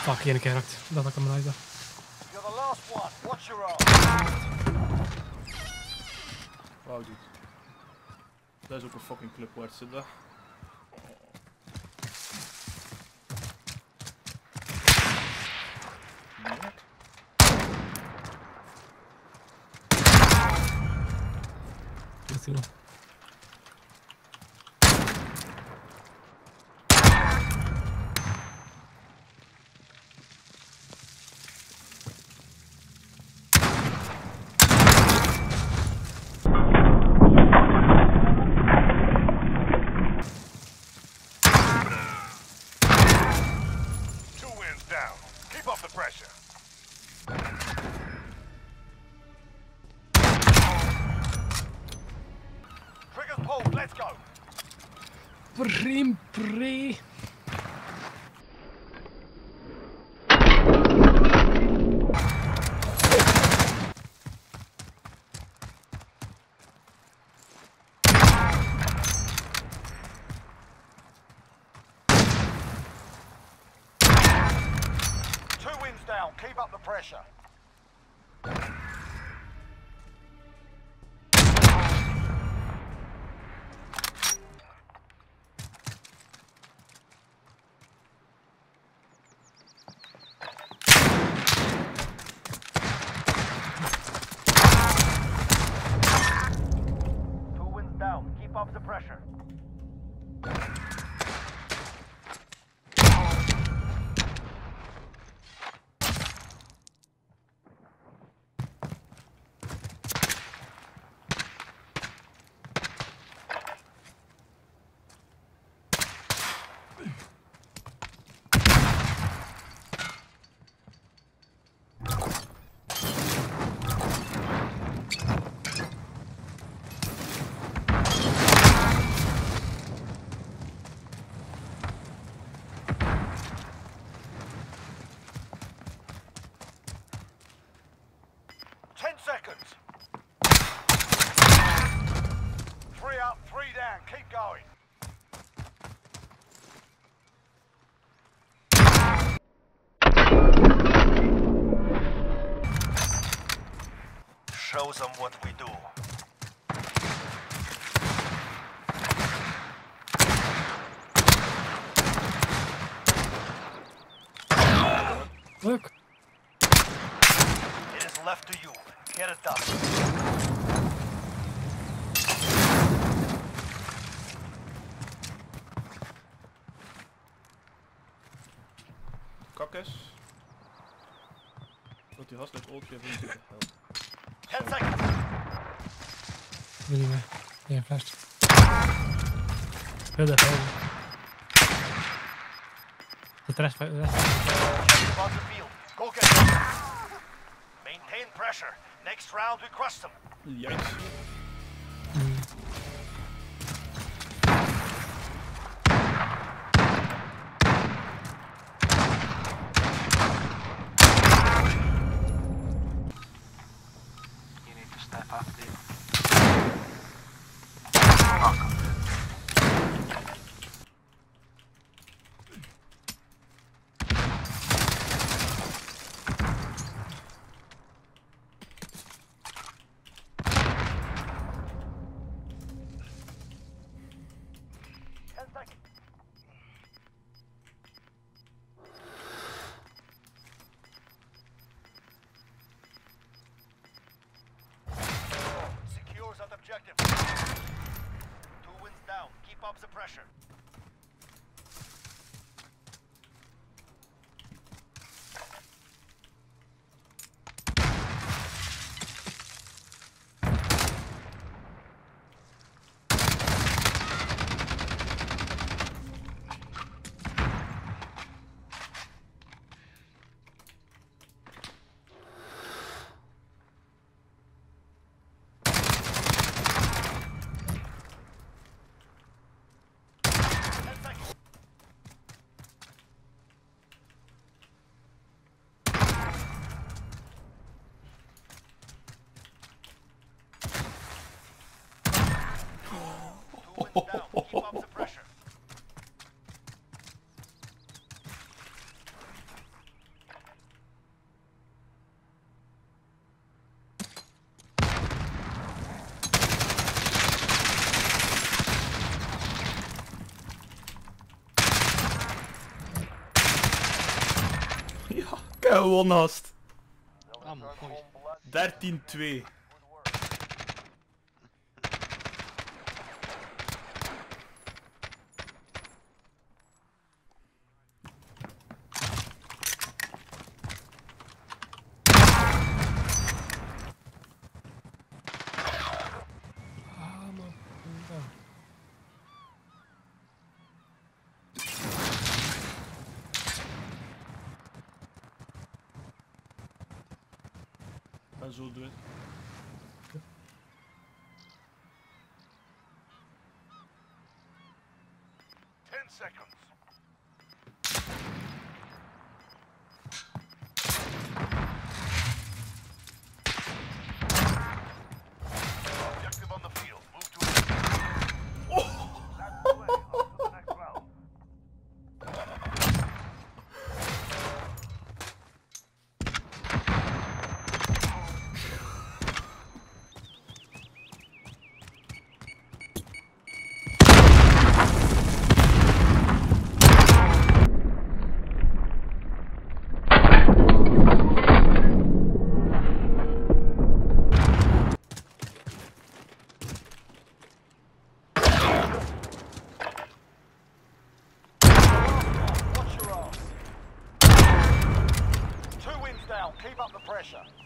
Fuck, één keer raakt. Dat ik hem rijden. You're the last one. Watch your arm. Wow, dude. Dat is ook een fucking club waar het zit daar. Dat is nog. Down. Keep up the pressure. Triggers pulled. Let's go. Pre. Down. Keep up the pressure. Two wins down. Keep up the pressure. Seconds. 3 up, 3 down. Keep going. Show them what we do. Look. It is left to you. Get it done. Kakkes. Dat die haselijk oldje heeft niet helpen. 10 seconds. Wil niet meer. Ja, flash. Heel dat helpen. De rest. About the field. Go get them. Maintain pressure. Next round we crush them. Yikes. You need to step up, dude. Secures that objective. 2 wins down. Keep up the pressure. Keep up the pressure. gewonnen, gast. Ah, mooi. 13-2. Ah, man. Ja. En zo doen. 10 seconds. Objective on the field. Move to it. That's the way. On to the next round. Watch your ass. 2 wins down. Keep up the pressure.